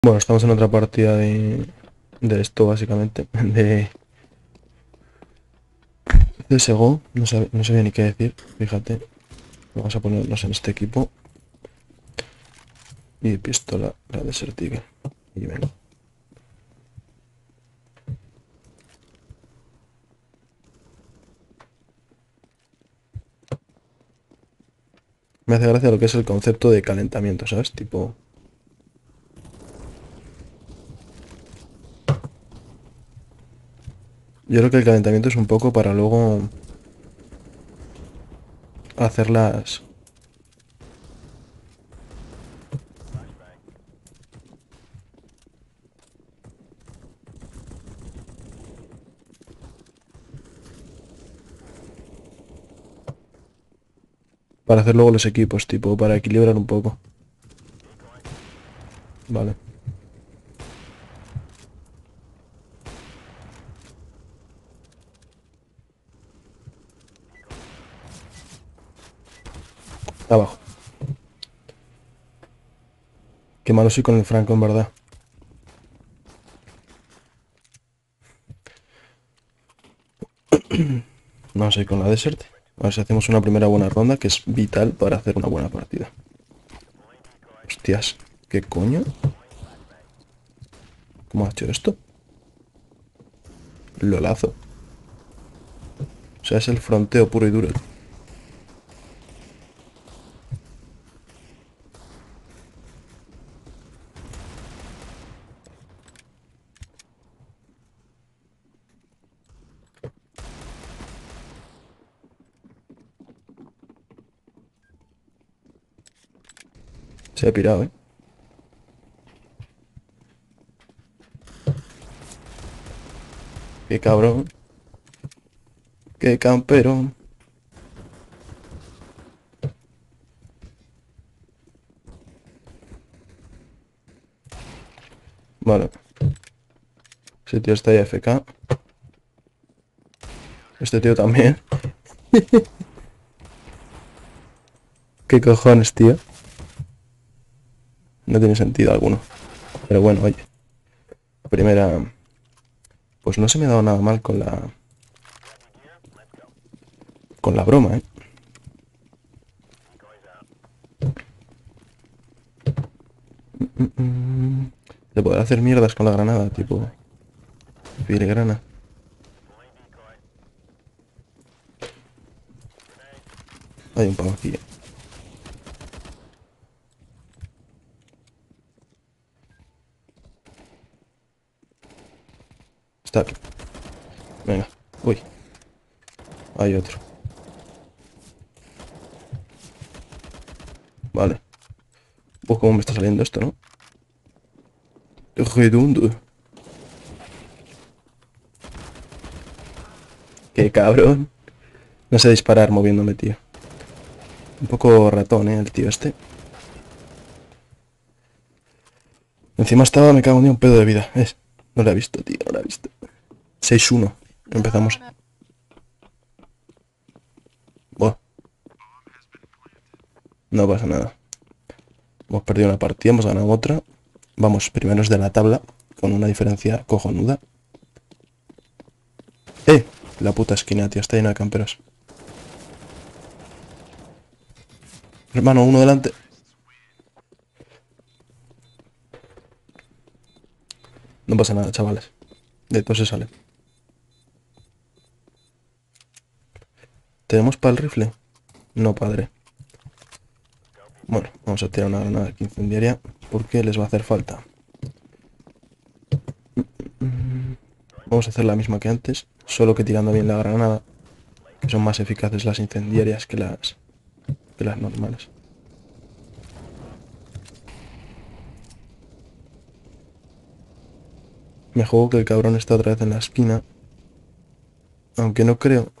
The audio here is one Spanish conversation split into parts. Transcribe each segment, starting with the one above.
Bueno, estamos en otra partida de esto, básicamente. De CSGO. No sabía ni qué decir, fíjate. Vamos a ponernos en este equipo. Y pistola, la Desert Eagle. Y venga. Me hace gracia lo que es el concepto de calentamiento, ¿sabes? Tipo... Yo creo que el calentamiento es un poco para luego hacerlas... Para hacer luego los equipos, tipo, para equilibrar un poco. Vale. Abajo. Qué malo soy con el Franco, en verdad. No sé, con la Desert. A ver si hacemos una primera buena ronda, que es vital para hacer una buena partida. Hostias, ¿qué coño? ¿Cómo ha hecho esto? Lolazo. O sea, es el fronteo puro y duro. Se ha pirado, ¿eh? Qué cabrón. Qué campero. Vale. Ese tío está ahí AFK. Este tío también. ¿Qué cojones, tío? No tiene sentido alguno. Pero bueno, oye. Primera... Pues no se me ha dado nada mal con la... Con la broma, ¿eh? De poder hacer mierdas con la granada, tipo... Filigrana. Hay un pavo aquí, ¿eh? Está aquí. Venga. Uy. Hay otro. Vale. Pues cómo me está saliendo esto, ¿no? Redondo. Qué cabrón. No sé disparar moviéndome, tío. Un poco ratón, el tío este. Encima estaba, me cago en Dios, un pedo de vida. No la he visto, tío, no la he visto. 6-1. Empezamos. Buah, no pasa nada. Hemos perdido una partida, hemos ganado otra. Vamos primeros de la tabla, con una diferencia cojonuda. ¡Eh! La puta esquina, tío, está llena de camperos. Hermano, uno delante. No pasa nada, chavales. De todo se sale. ¿Tenemos para el rifle? No, padre. Bueno, vamos a tirar una granada incendiaria porque les va a hacer falta. Vamos a hacer la misma que antes, solo que tirando bien la granada, que son más eficaces las incendiarias que las normales. Me juego que el cabrón está otra vez en la esquina, aunque no creo.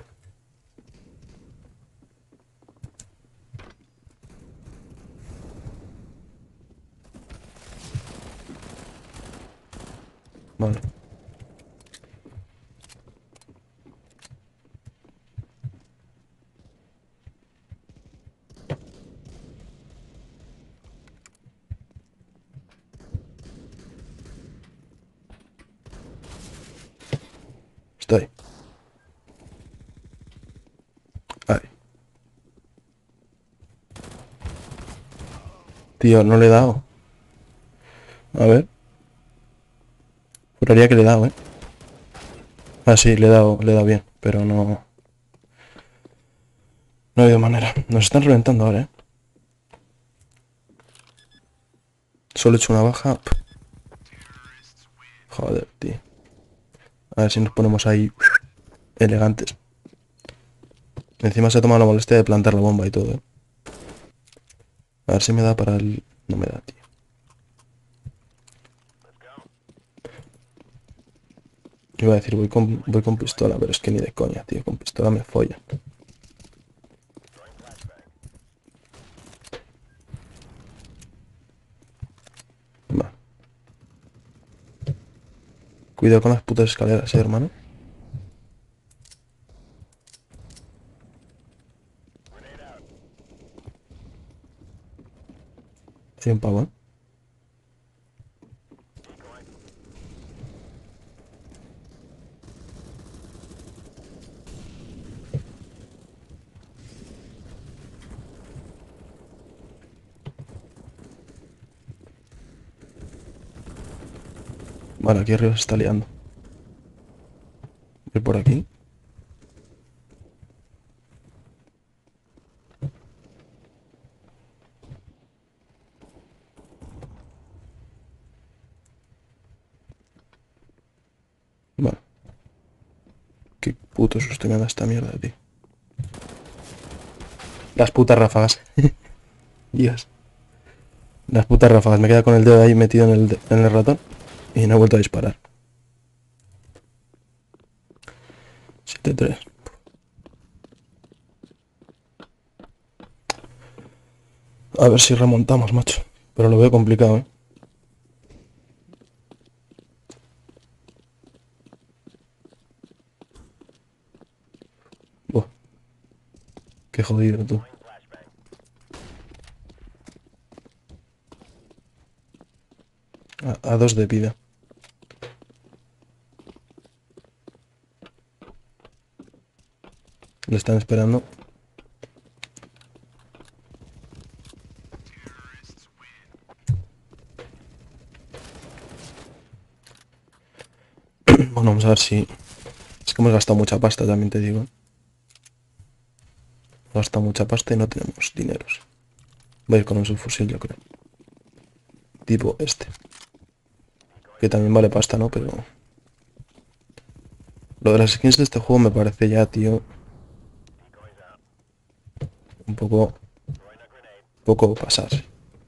Vale. Estoy. Ahí. Tío, no le he dado. A ver. Juraría que le he dado, ¿eh? Ah, sí, le he dado bien. Pero no... No ha habido manera. Nos están reventando ahora, ¿eh? Solo he hecho una baja. Joder, tío. A ver si nos ponemos ahí elegantes. Encima se ha tomado la molestia de plantar la bomba y todo, ¿eh? A ver si me da para el... No me da, tío. Iba a decir, voy con pistola, pero es que ni de coña, tío. Con pistola me follan. Va. Cuidado con las putas escaleras, hermano. Hay un pavo, ¿eh? Vale, aquí arriba se está liando. Voy por aquí. Vale. Qué puto susto me da esta mierda, tío. Las putas ráfagas. Dios. Las putas ráfagas. Me queda con el dedo ahí metido en el ratón. Y no he vuelto a disparar. 7-3. A ver si remontamos, macho. Pero lo veo complicado, ¿eh? Buah, qué jodido, tú. A dos de vida. Le están esperando. Bueno, vamos a ver si... Es que hemos gastado mucha pasta, también te digo. Hemos gastado mucha pasta y no tenemos dineros. Voy a ir con un subfusil, yo creo. Tipo este. Que también vale pasta, ¿no? Pero... Lo de las skins de este juego me parece ya, tío... Un poco... Poco pasarse.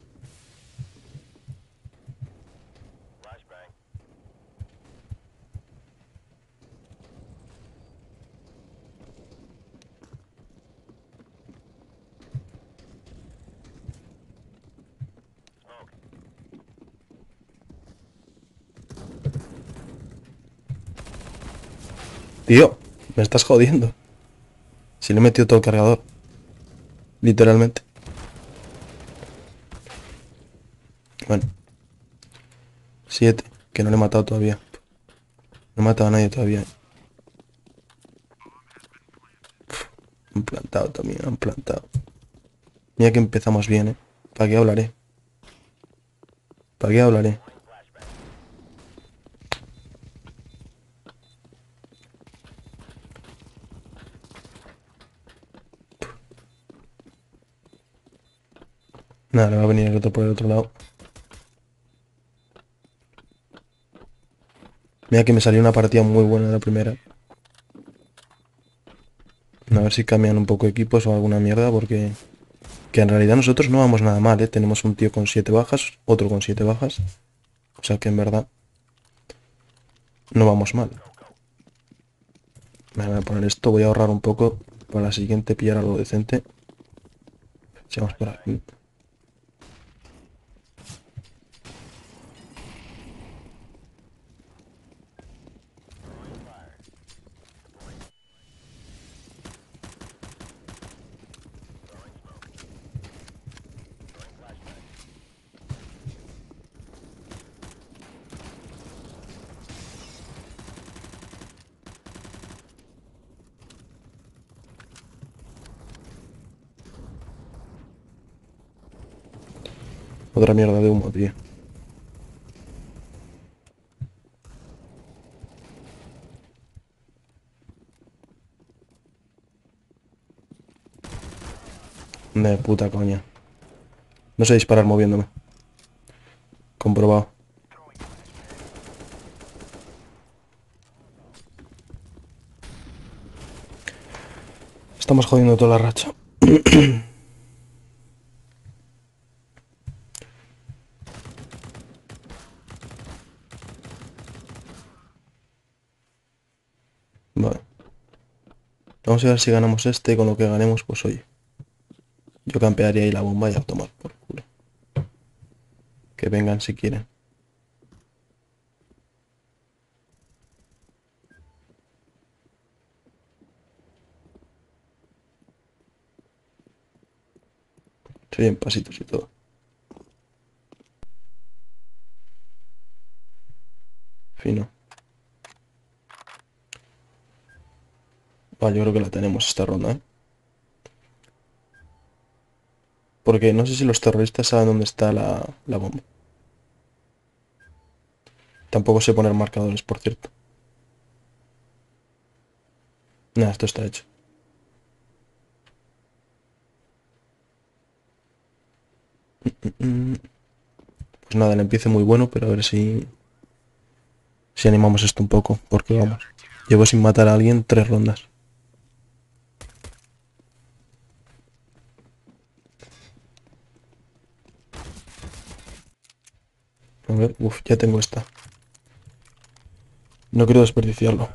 Tío, me estás jodiendo. Si le he metido todo el cargador. Literalmente. Bueno, 7. Que no le he matado todavía. No he matado a nadie todavía. Han plantado también, han plantado. Mira que empezamos bien, ¿eh? ¿Para qué hablaré? ¿Para qué hablaré? Nada, le va a venir el otro por el otro lado. Mira que me salió una partida muy buena la primera. A ver si cambian un poco equipos o alguna mierda, porque... Que en realidad nosotros no vamos nada mal, ¿eh? Tenemos un tío con 7 bajas, otro con 7 bajas. O sea que en verdad... No vamos mal. Me voy a poner esto, voy a ahorrar un poco para la siguiente pillar algo decente. Si vamos por aquí. Otra mierda de humo, tío. De puta coña. No sé disparar moviéndome. Comprobado. Estamos jodiendo toda la racha. Vale. Vamos a ver si ganamos este. Con lo que ganemos, pues oye. Yo campearía ahí la bomba y a tomar por culo. Que vengan si quieren. Se oyen pasitos y todo. Fino. Vale, yo creo que la tenemos esta ronda, ¿eh? Porque no sé si los terroristas saben dónde está la bomba. Tampoco sé poner marcadores, por cierto. Nada, esto está hecho. Pues nada, el empiece muy bueno, pero a ver si animamos esto un poco. Porque vamos, llevo sin matar a alguien 3 rondas. A ver, uff, ya tengo esta. No quiero desperdiciarlo.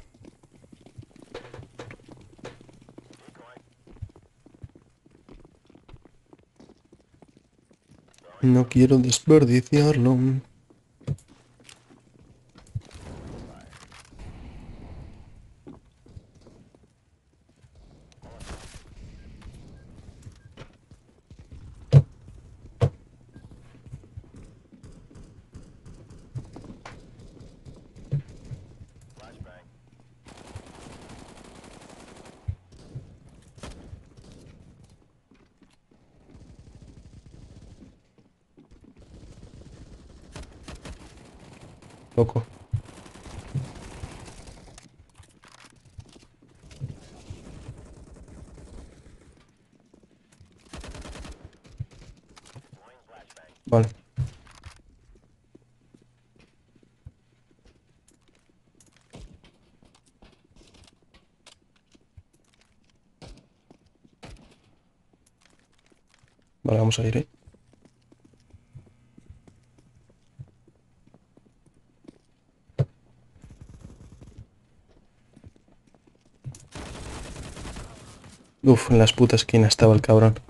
No quiero desperdiciarlo. Loco. Vale. Vale, vamos a ir, ¿eh? Uf, en las putas esquinas estaba el cabrón.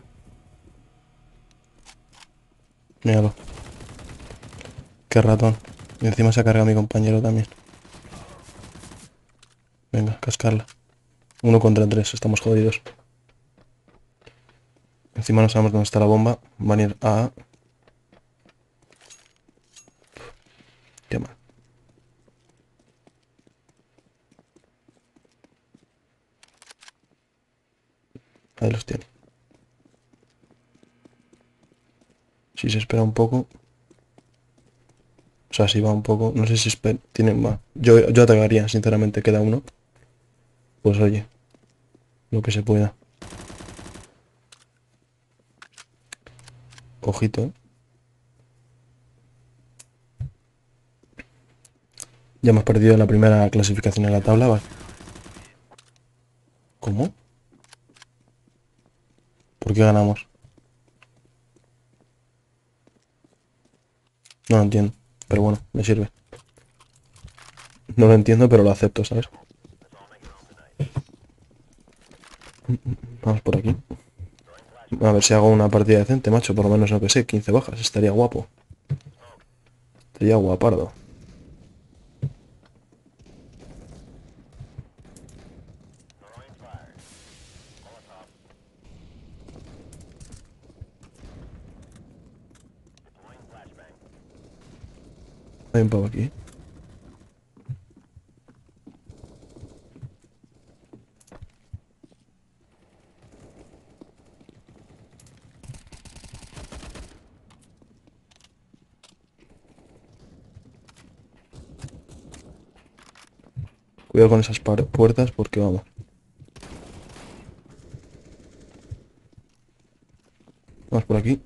Míralo. Qué ratón. Y encima se ha cargado a mi compañero también. Venga, cascarla. 1 contra 3, estamos jodidos. Encima no sabemos dónde está la bomba. Van a ir a... Qué mal. Ahí los tiene. Si se espera un poco... O sea, si va un poco... No sé si espera... Tienen más. Yo atacaría, sinceramente. Queda uno. Pues oye, lo que se pueda. Ojito, ¿eh? Ya hemos perdido la primera clasificación en la tabla, vale. ¿Cómo? ¿Por qué ganamos? No lo entiendo. Pero bueno, me sirve. No lo entiendo, pero lo acepto, ¿sabes? Vamos por aquí. A ver si hago una partida decente, macho. Por lo menos, no que sé, 15 bajas. Estaría guapo. Estaría guapardo. Hay un pavo aquí. Cuidado con esas puertas porque vamos. Vamos por aquí.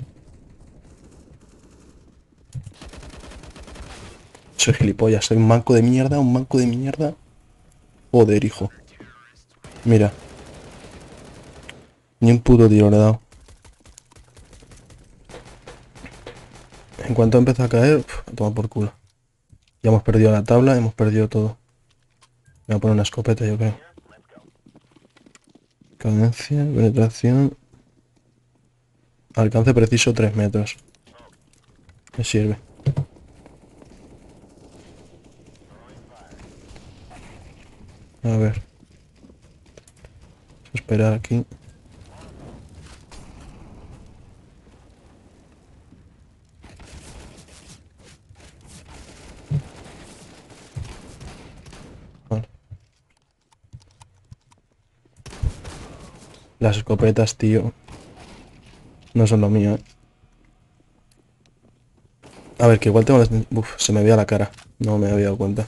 Soy gilipollas, soy un manco de mierda, un manco de mierda. Joder, hijo. Mira, ni un puto tiro le he dado. En cuanto empezó a caer, a tomar por culo. Ya hemos perdido la tabla, hemos perdido todo. Me voy a poner una escopeta, yo creo. Cadencia, penetración. Alcance preciso 3 metros. Me sirve. A ver. Esperar aquí. Vale. Las escopetas, tío, no son lo mío, ¿eh? A ver, que igual tengo las... Uf, se me veía la cara. No me había dado cuenta.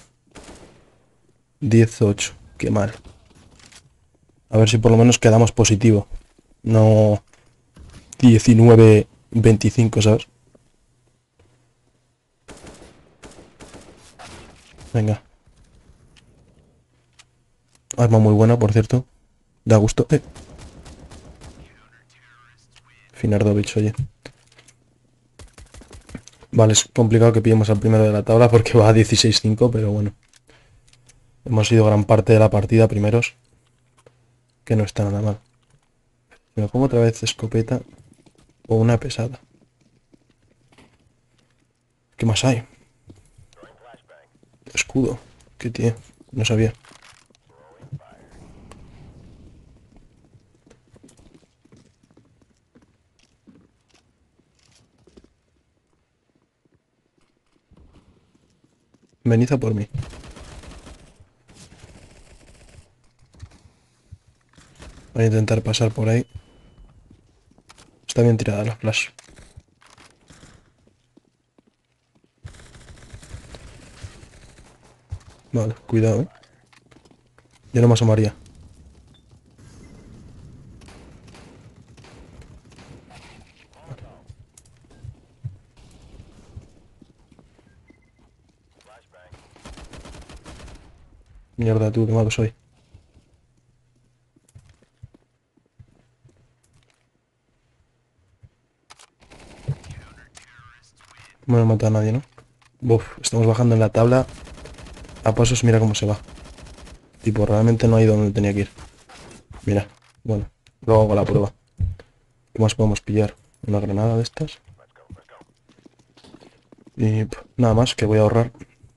18. Qué mal. A ver si por lo menos quedamos positivo. No 19-25, ¿sabes? Venga. Arma muy buena, por cierto. Da gusto. Finardovich, oye. Vale, es complicado que pillemos al primero de la tabla porque va a 16-5, pero bueno. Hemos ido gran parte de la partida primeros. Que no está nada mal. Me pongo otra vez escopeta o una pesada. ¿Qué más hay? Escudo. ¿Qué tío? No sabía. Venid a por mí. Voy a intentar pasar por ahí. Está bien tirada la flash. Vale, cuidado, ¿eh? Yo no me asomaría. Mierda, tú, qué malo soy. No me mata a nadie, ¿no? Uf, estamos bajando en la tabla. A pasos, mira cómo se va. Tipo, realmente no ha ido donde tenía que ir. Mira, bueno, luego hago la prueba. ¿Qué más podemos pillar? Una granada de estas. Y nada más, que voy a ahorrar.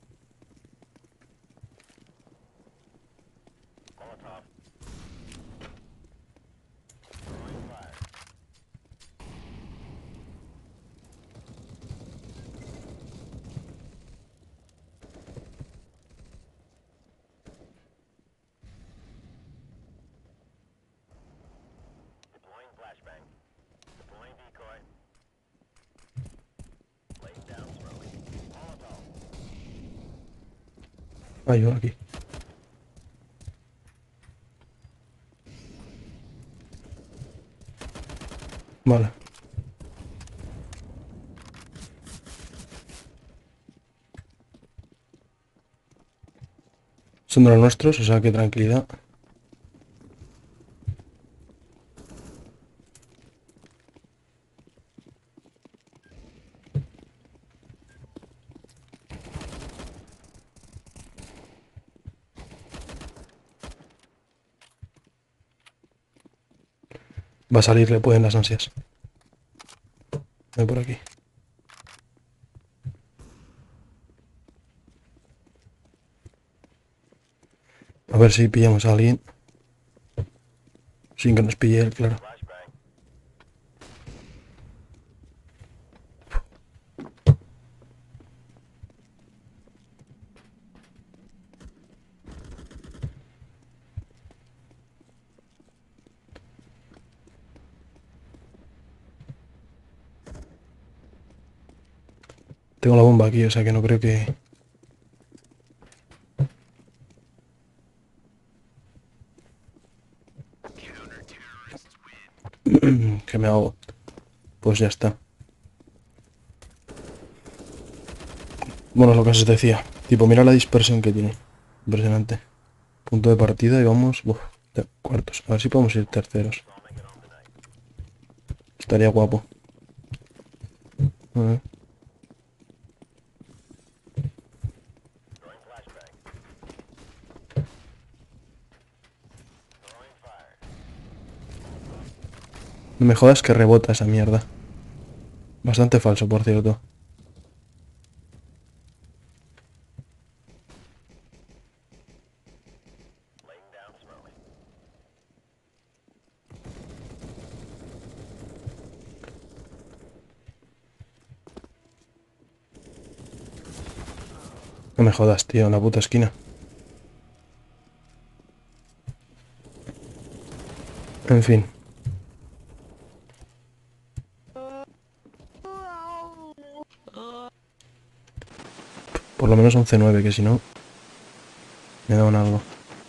Hay uno aquí. Vale. Son de los nuestros, o sea que tranquilidad. Va a salir, le pueden las ansias. Voy por aquí. A ver si pillamos a alguien. Sin que nos pille él, claro. Tengo la bomba aquí, o sea que no creo que... Que me hago. Pues ya está. Bueno, lo que os decía. Tipo, mira la dispersión que tiene. Impresionante. Punto de partida y vamos... Uf, cuartos. A ver si podemos ir terceros. Estaría guapo. A ver. No me jodas que rebota esa mierda. Bastante falso, por cierto. No me jodas, tío, en la puta esquina. En fin. Por lo menos 11-9, que si no... Me da un algo.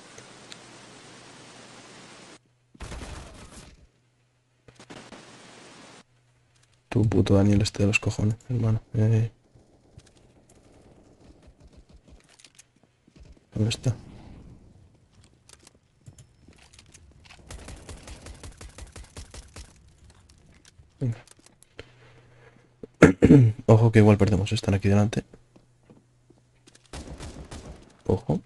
Tu puto Daniel este de los cojones, hermano. ¿Dónde está? Venga. Ojo que igual perdemos. Están aquí delante. Ojo.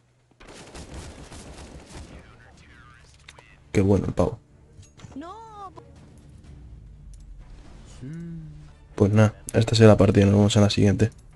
Qué bueno el pavo. Pues nada, esta será la partida. Nos vemos en la siguiente.